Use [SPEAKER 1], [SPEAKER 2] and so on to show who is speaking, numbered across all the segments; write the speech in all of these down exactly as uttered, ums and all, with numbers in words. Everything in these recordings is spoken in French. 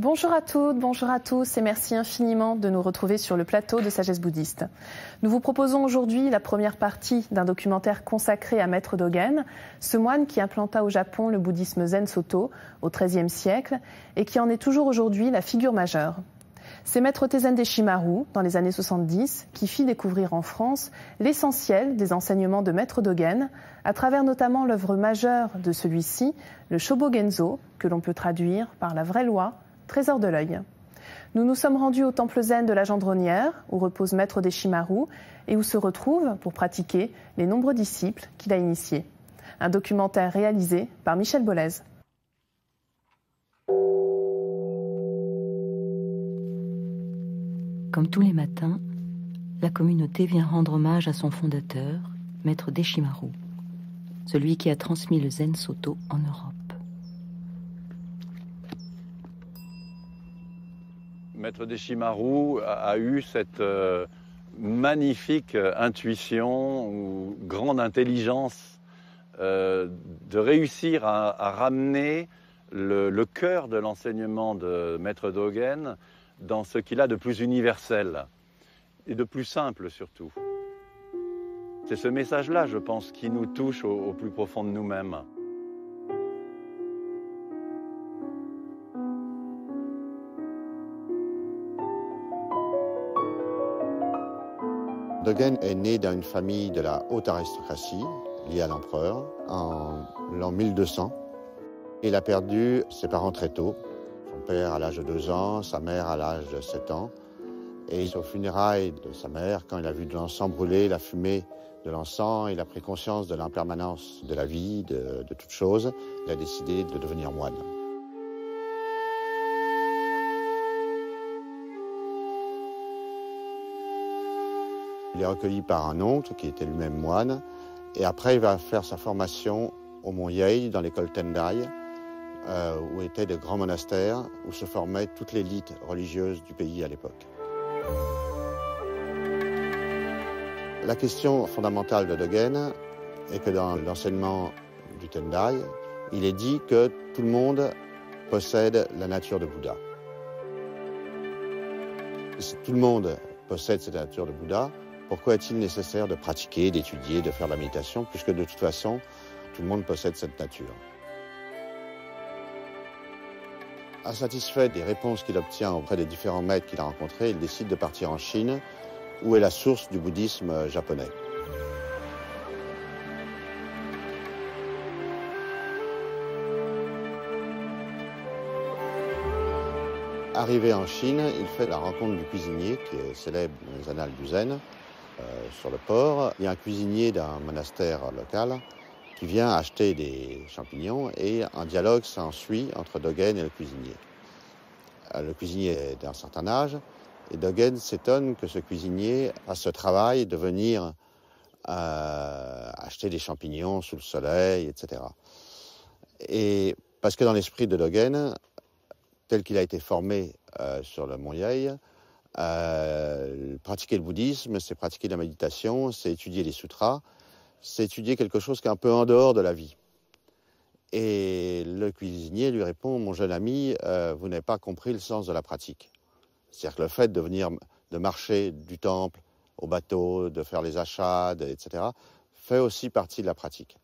[SPEAKER 1] Bonjour à toutes, bonjour à tous et merci infiniment de nous retrouver sur le plateau de Sagesse Bouddhiste. Nous vous proposons aujourd'hui la première partie d'un documentaire consacré à Maître Dogen, ce moine qui implanta au Japon le bouddhisme Zen Soto au treizième siècle et qui en est toujours aujourd'hui la figure majeure. C'est Maître Tesen Deshimaru, dans les années soixante-dix, qui fit découvrir en France l'essentiel des enseignements de Maître Dogen, à travers notamment l'œuvre majeure de celui-ci, le Shobogenzo, que l'on peut traduire par la vraie loi, trésor de l'œil. Nous nous sommes rendus au temple zen de la Gendronnière, où repose Maître Deshimaru, et où se retrouvent, pour pratiquer, les nombreux disciples qu'il a initiés. Un documentaire réalisé par Michel Bollez.
[SPEAKER 2] Comme tous les matins, la communauté vient rendre hommage à son fondateur, Maître Deshimaru, celui qui a transmis le Zen Soto en Europe.
[SPEAKER 3] Maître Deshimaru a, a eu cette euh, magnifique euh, intuition ou grande intelligence euh, de réussir à, à ramener le, le cœur de l'enseignement de Maître Dogen dans ce qu'il a de plus universel et de plus simple surtout. C'est ce message-là, je pense, qui nous touche au, au plus profond de nous-mêmes.
[SPEAKER 4] Dogen est né dans une famille de la haute aristocratie, liée à l'empereur, en l'an mille deux cents. Il a perdu ses parents très tôt. Son père à l'âge de deux ans, sa mère à l'âge de sept ans. Et aux funérailles de sa mère, quand il a vu de l'encens brûler, la fumée de l'encens, il a pris conscience de l'impermanence de la vie, de, de toute chose. Il a décidé de devenir moine. Il est recueilli par un oncle qui était lui-même moine. Et après, il va faire sa formation au Mont Yei, dans l'école Tendai, euh, où étaient de grands monastères, où se formait toute l'élite religieuse du pays à l'époque. La question fondamentale de Dogen est que dans l'enseignement du Tendai, il est dit que tout le monde possède la nature de Bouddha. Et si tout le monde possède cette nature de Bouddha, pourquoi est-il nécessaire de pratiquer, d'étudier, de faire de la méditation, puisque de toute façon, tout le monde possède cette nature? Insatisfait des réponses qu'il obtient auprès des différents maîtres qu'il a rencontrés, il décide de partir en Chine, où est la source du bouddhisme japonais. Arrivé en Chine, il fait la rencontre du cuisinier, qui est célèbre dans les annales du Zen, euh, sur le port. Il y a un cuisinier d'un monastère local qui vient acheter des champignons et un dialogue s'ensuit entre Dogen et le cuisinier. Le cuisinier est d'un certain âge et Dogen s'étonne que ce cuisinier fasse ce travail de venir euh, acheter des champignons sous le soleil, et cetera. Et parce que dans l'esprit de Dogen, tel qu'il a été formé euh, sur le Mont Yei, euh, pratiquer le bouddhisme, c'est pratiquer la méditation, c'est étudier les sutras, c'est étudier quelque chose qui est un peu en dehors de la vie. Et le cuisinier lui répond, mon jeune ami, euh, vous n'avez pas compris le sens de la pratique. C'est-à-dire que le fait de venir, de marcher du temple au bateau, de faire les achats, de, et cetera, fait aussi partie de la pratique.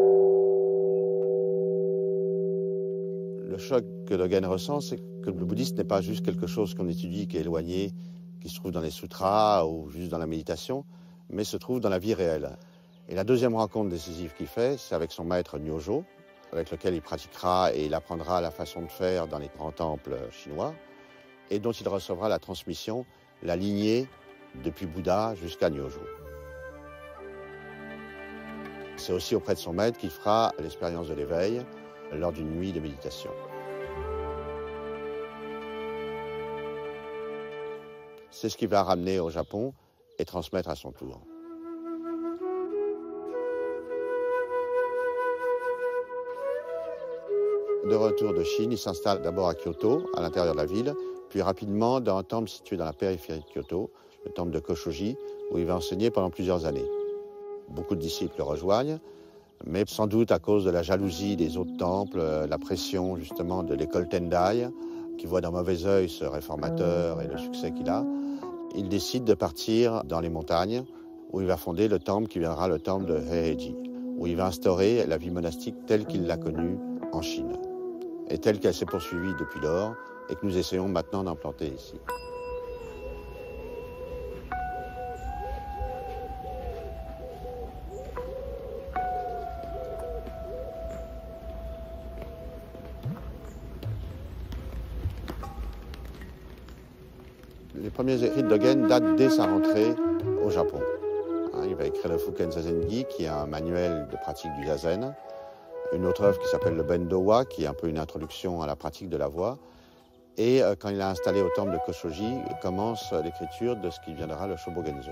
[SPEAKER 4] Le choc que Dogen ressent, c'est que le bouddhisme n'est pas juste quelque chose qu'on étudie, qui est éloigné, qui se trouve dans les sutras ou juste dans la méditation, mais se trouve dans la vie réelle. Et la deuxième rencontre décisive qu'il fait, c'est avec son maître Nyojo, avec lequel il pratiquera et il apprendra la façon de faire dans les grands temples chinois, et dont il recevra la transmission, la lignée depuis Bouddha jusqu'à Nyojo. C'est aussi auprès de son maître qu'il fera l'expérience de l'éveil lors d'une nuit de méditation. C'est ce qu'il va ramener au Japon et transmettre à son tour. De retour de Chine, il s'installe d'abord à Kyoto, à l'intérieur de la ville, puis rapidement dans un temple situé dans la périphérie de Kyoto, le temple de Koshoji, où il va enseigner pendant plusieurs années. Beaucoup de disciples le rejoignent, mais sans doute à cause de la jalousie des autres temples, la pression justement de l'école Tendai, qui voit d'un mauvais œil ce réformateur et le succès qu'il a, il décide de partir dans les montagnes où il va fonder le temple qui viendra le temple de Heiji, où il va instaurer la vie monastique telle qu'il l'a connue en Chine et telle qu'elle s'est poursuivie depuis lors et que nous essayons maintenant d'implanter ici. Les premiers écrits de Dogen datent dès sa rentrée au Japon. Il va écrire le Fuken Zazengi, qui est un manuel de pratique du zazen, une autre œuvre qui s'appelle le Bendowa, qui est un peu une introduction à la pratique de la voix. Et quand il a installé au temple de Koshoji, il commence l'écriture de ce qui viendra le Shobogenzo.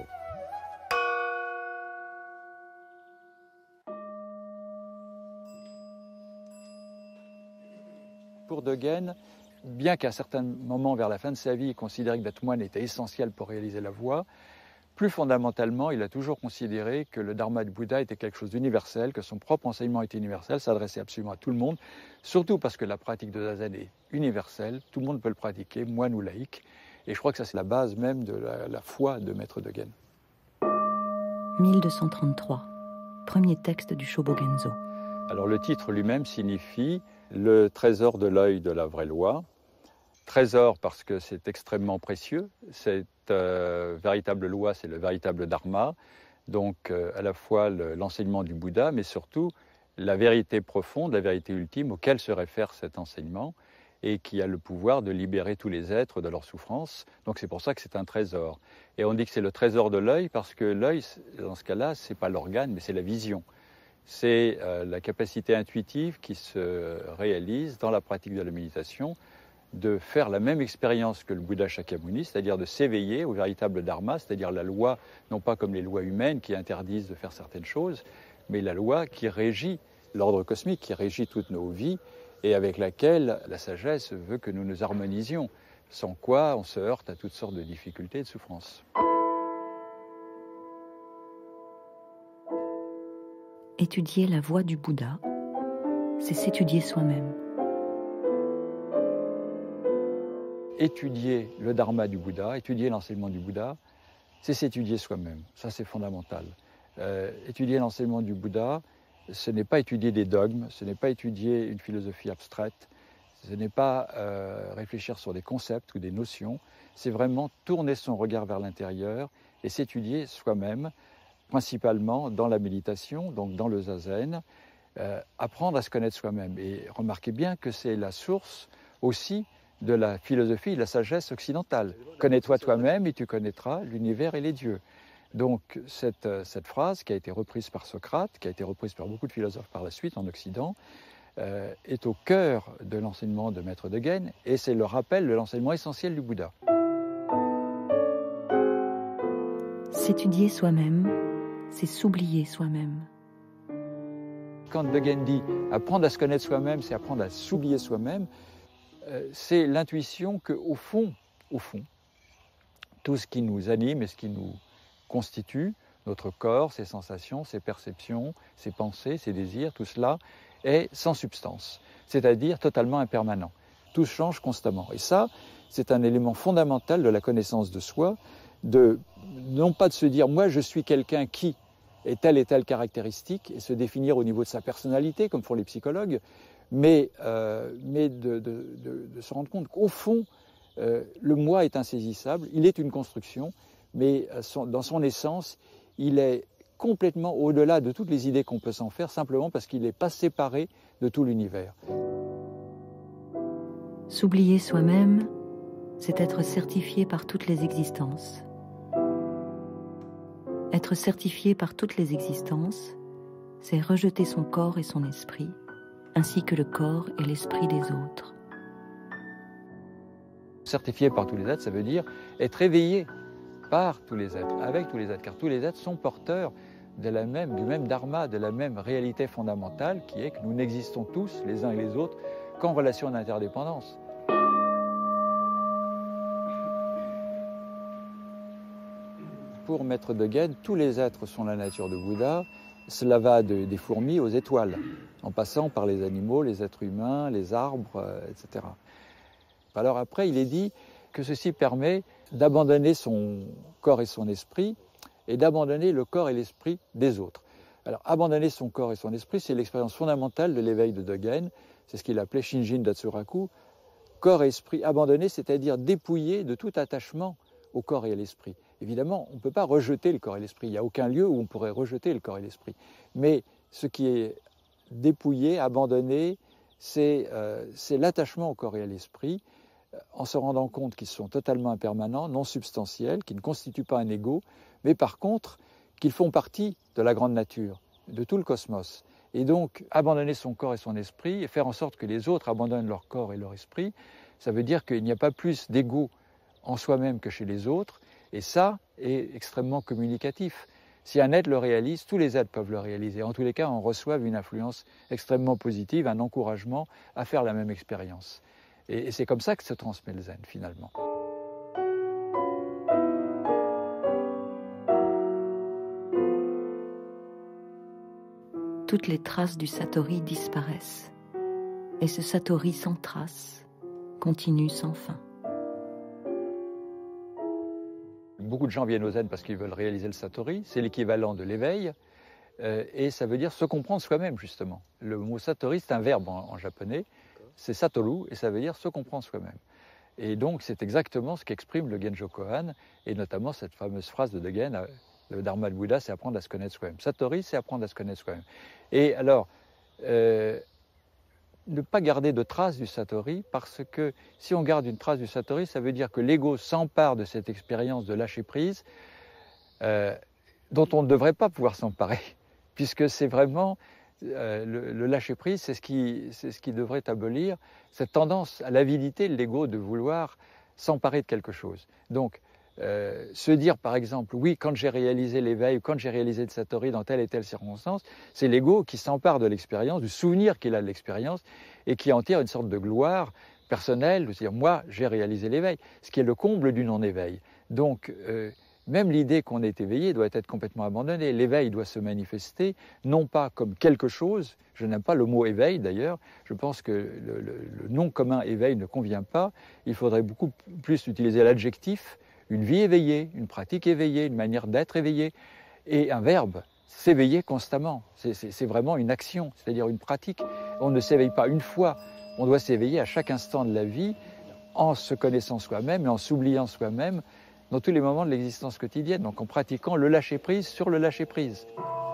[SPEAKER 5] Pour Dogen, bien qu'à certains moments vers la fin de sa vie, il considérait que d'être moine était essentiel pour réaliser la voie, plus fondamentalement, il a toujours considéré que le dharma du Bouddha était quelque chose d'universel, que son propre enseignement était universel, s'adressait absolument à tout le monde, surtout parce que la pratique de zazen est universelle, tout le monde peut le pratiquer, moine ou laïque, et je crois que ça c'est la base même de la, la foi de Maître Dogen.
[SPEAKER 2] mille deux cent trente-trois, premier texte du Shobogenzo.
[SPEAKER 5] Alors le titre lui-même signifie « le trésor de l'œil de la vraie loi ». Trésor parce que c'est extrêmement précieux, cette euh, véritable loi, c'est le véritable dharma, donc euh, à la fois le, l'enseignement du Bouddha, mais surtout la vérité profonde, la vérité ultime auquel se réfère cet enseignement et qui a le pouvoir de libérer tous les êtres de leur souffrance. Donc c'est pour ça que c'est un trésor. Et on dit que c'est le trésor de l'œil parce que l'œil, dans ce cas-là, c'est pas l'organe, mais c'est la vision. C'est euh, la capacité intuitive qui se réalise dans la pratique de la méditation, de faire la même expérience que le Bouddha Shakyamuni, c'est-à-dire de s'éveiller au véritable dharma, c'est-à-dire la loi, non pas comme les lois humaines qui interdisent de faire certaines choses, mais la loi qui régit l'ordre cosmique, qui régit toutes nos vies, et avec laquelle la sagesse veut que nous nous harmonisions, sans quoi on se heurte à toutes sortes de difficultés et de souffrances.
[SPEAKER 2] Étudier la voie du Bouddha, c'est s'étudier soi-même.
[SPEAKER 5] Étudier le dharma du Bouddha, étudier l'enseignement du Bouddha, c'est s'étudier soi-même. Ça, c'est fondamental. Euh, étudier l'enseignement du Bouddha, ce n'est pas étudier des dogmes, ce n'est pas étudier une philosophie abstraite, ce n'est pas euh, réfléchir sur des concepts ou des notions, c'est vraiment tourner son regard vers l'intérieur et s'étudier soi-même, principalement dans la méditation, donc dans le zazen, euh, apprendre à se connaître soi-même. Et remarquez bien que c'est la source aussi de la philosophie et de la sagesse occidentale. Connais-toi toi-même et tu connaîtras l'univers et les dieux. Donc cette, cette phrase qui a été reprise par Socrate, qui a été reprise par beaucoup de philosophes par la suite en Occident, euh, est au cœur de l'enseignement de Maître Dogen et c'est le rappel de l'enseignement essentiel du Bouddha.
[SPEAKER 2] S'étudier soi-même, c'est s'oublier soi-même.
[SPEAKER 5] Quand Dogen dit apprendre à se connaître soi-même, c'est apprendre à s'oublier soi-même, euh, c'est l'intuition qu'au fond, au fond, tout ce qui nous anime et ce qui nous constitue, notre corps, ses sensations, ses perceptions, ses pensées, ses désirs, tout cela est sans substance, c'est-à-dire totalement impermanent. Tout change constamment. Et ça, c'est un élément fondamental de la connaissance de soi, de, non pas de se dire « moi je suis quelqu'un qui est telle et telle caractéristique » et se définir au niveau de sa personnalité, comme font les psychologues, mais, euh, mais de, de, de, de se rendre compte qu'au fond, euh, le moi est insaisissable, il est une construction, mais son, dans son essence, il est complètement au-delà de toutes les idées qu'on peut s'en faire, simplement parce qu'il n'est pas séparé de tout l'univers.
[SPEAKER 2] S'oublier soi-même, c'est être certifié par toutes les existences. Être certifié par toutes les existences, c'est rejeter son corps et son esprit, ainsi que le corps et l'esprit des autres.
[SPEAKER 5] Certifié par tous les êtres, ça veut dire être éveillé par tous les êtres, avec tous les êtres, car tous les êtres sont porteurs de la même, du même dharma, de la même réalité fondamentale qui est que nous n'existons tous, les uns et les autres, qu'en relation d'interdépendance. Pour Maître Dogen, tous les êtres sont la nature de Bouddha. Cela va de, des fourmis aux étoiles, en passant par les animaux, les êtres humains, les arbres, euh, et cetera. Alors après, il est dit que ceci permet d'abandonner son corps et son esprit et d'abandonner le corps et l'esprit des autres. Alors, abandonner son corps et son esprit, c'est l'expérience fondamentale de l'éveil de Dogen. C'est ce qu'il appelait Shinjin Datsuraku. Corps et esprit abandonné, c'est-à-dire dépouillé de tout attachement au corps et à l'esprit. Évidemment, on ne peut pas rejeter le corps et l'esprit. Il n'y a aucun lieu où on pourrait rejeter le corps et l'esprit. Mais ce qui est dépouillé, abandonné, c'est euh, c'est l'attachement au corps et à l'esprit, en se rendant compte qu'ils sont totalement impermanents, non substantiels, qui ne constituent pas un ego, mais par contre, qu'ils font partie de la grande nature, de tout le cosmos. Et donc, abandonner son corps et son esprit, et faire en sorte que les autres abandonnent leur corps et leur esprit, ça veut dire qu'il n'y a pas plus d'ego en soi-même que chez les autres, et ça est extrêmement communicatif. Si un être le réalise, tous les êtres peuvent le réaliser. En tous les cas, on reçoit une influence extrêmement positive, un encouragement à faire la même expérience. Et c'est comme ça que se transmet le zen, finalement.
[SPEAKER 2] Toutes les traces du satori disparaissent. Et ce satori sans trace continue sans fin.
[SPEAKER 5] Beaucoup de gens viennent au zen parce qu'ils veulent réaliser le satori. C'est l'équivalent de l'éveil. Euh, et ça veut dire se comprendre soi-même, justement. Le mot satori, c'est un verbe en, en japonais. C'est satoru, et ça veut dire se comprendre soi-même. Et donc, c'est exactement ce qu'exprime le Genjo Kohan, et notamment cette fameuse phrase de Dogen, le Dharma de Bouddha, c'est apprendre à se connaître soi-même. Satori, c'est apprendre à se connaître soi-même. Et alors, euh, ne pas garder de traces du satori, parce que si on garde une trace du satori, ça veut dire que l'ego s'empare de cette expérience de lâcher-prise, euh, dont on ne devrait pas pouvoir s'emparer, puisque c'est vraiment... Euh, le, le lâcher-prise, c'est ce qui, c'est ce qui devrait abolir cette tendance à l'avidité de l'ego de vouloir s'emparer de quelque chose. Donc, euh, se dire par exemple, oui, quand j'ai réalisé l'éveil, ou quand j'ai réalisé le satori dans telle et telle circonstance, c'est l'ego qui s'empare de l'expérience, du souvenir qu'il a de l'expérience, et qui en tire une sorte de gloire personnelle, de dire, moi, j'ai réalisé l'éveil, ce qui est le comble du non-éveil. Donc, euh, même l'idée qu'on est éveillé doit être complètement abandonnée. L'éveil doit se manifester, non pas comme quelque chose, je n'aime pas le mot éveil d'ailleurs, je pense que le, le, le nom commun éveil ne convient pas, il faudrait beaucoup plus utiliser l'adjectif, une vie éveillée, une pratique éveillée, une manière d'être éveillé, et un verbe, s'éveiller constamment, c'est vraiment une action, c'est-à-dire une pratique. On ne s'éveille pas une fois, on doit s'éveiller à chaque instant de la vie, en se connaissant soi-même et en s'oubliant soi-même, dans tous les moments de l'existence quotidienne, donc en pratiquant le lâcher-prise sur le lâcher-prise.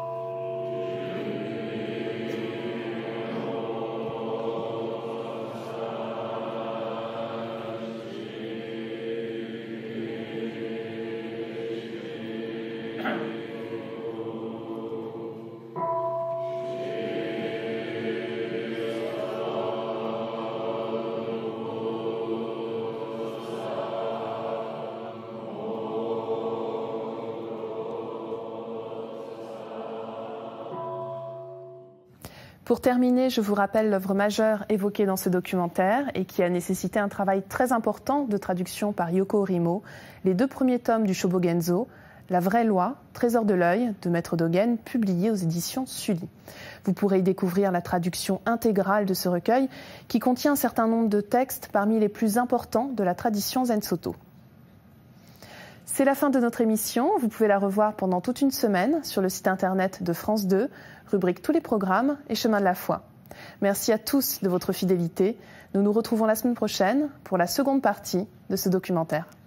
[SPEAKER 1] Pour terminer, je vous rappelle l'œuvre majeure évoquée dans ce documentaire et qui a nécessité un travail très important de traduction par Yoko Orimo, les deux premiers tomes du Shobogenzo, La vraie loi, Trésor de l'œil, de Maître Dogen, publié aux éditions Sully. Vous pourrez y découvrir la traduction intégrale de ce recueil qui contient un certain nombre de textes parmi les plus importants de la tradition Zen Soto. C'est la fin de notre émission. Vous pouvez la revoir pendant toute une semaine sur le site internet de France deux, rubrique Tous les programmes et Chemin de la foi. Merci à tous de votre fidélité. Nous nous retrouvons la semaine prochaine pour la seconde partie de ce documentaire.